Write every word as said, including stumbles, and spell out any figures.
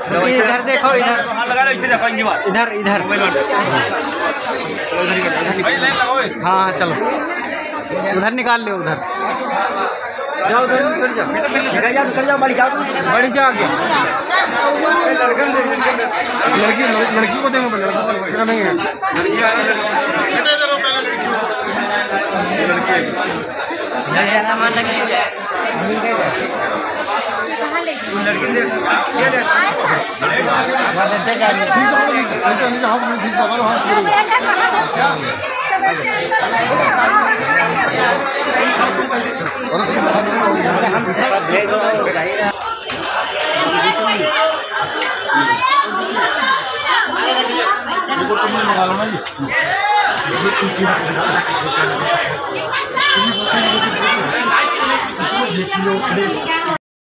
इधर देखो, इधर लगा लो, इसे देखो, इधर इधर हाँ चलो उधर निकाल ले, उधर जाओ, उधर निकल जाओ, निकल जाओ, निकल जाओ, बड़ी जाओ, बड़ी जाओ आगे। लड़की लड़की को देंगे, लड़का नहीं है। सामान लगे लड़की दे ये ले हाथ